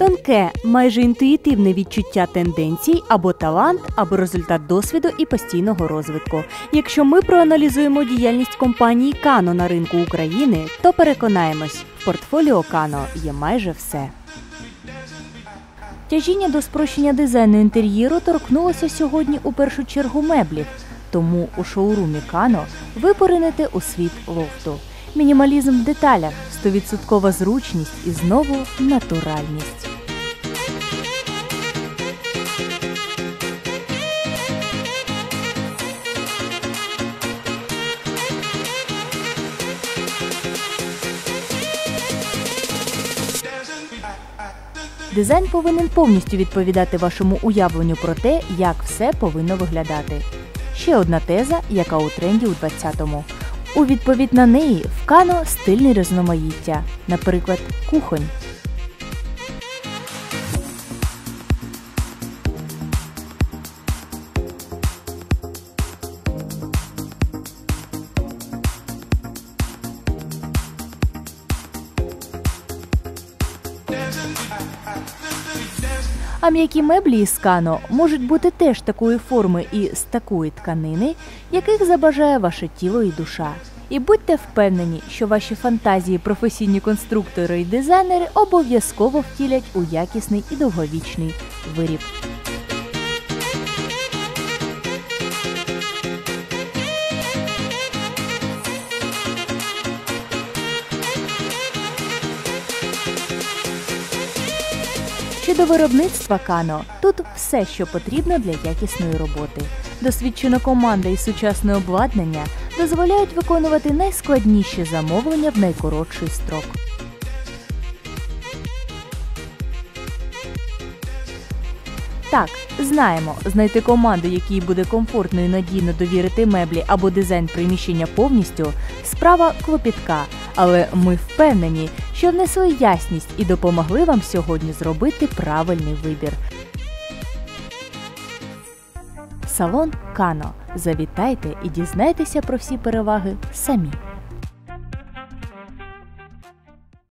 Тонке, майже інтуїтивне відчуття тенденцій або талант, або результат досвіду і постійного розвитку. Якщо ми проаналізуємо діяльність компанії Kano на ринку України, то переконаємось, в портфоліо Kano є майже все. Тяжіння до спрощення дизайну інтер'єру торкнулося сьогодні у першу чергу меблів, тому у шоурумі Kano ви поринете у світ лофту. Мінімалізм в деталях, 100% зручність і знову натуральність. Дизайн повинен повністю відповідати вашому уявленню про те, як все повинно виглядати. Ще одна теза, яка у тренді у 20-му. У відповідь на неї в Kano стильне різноманіття, наприклад, кухонь. А м'які меблі із Kano можуть бути теж такої форми і з такої тканини, яких забажає ваше тіло і душа. І будьте впевнені, що ваші фантазії професійні конструктори і дизайнери обов'язково втілять у якісний і довговічний виріб. Щодо виробництва Kano, тут все, що потрібно для якісної роботи. Досвідчена команда і сучасне обладнання дозволяють виконувати найскладніші замовлення в найкоротший строк. Так, знаємо, знайти команду, якій буде комфортно і надійно довірити меблі або дизайн приміщення повністю – справа клопітка. Але ми впевнені, що внесли ясність і допомогли вам сьогодні зробити правильний вибір. Салон Kano. Завітайте і дізнайтеся про всі переваги самі.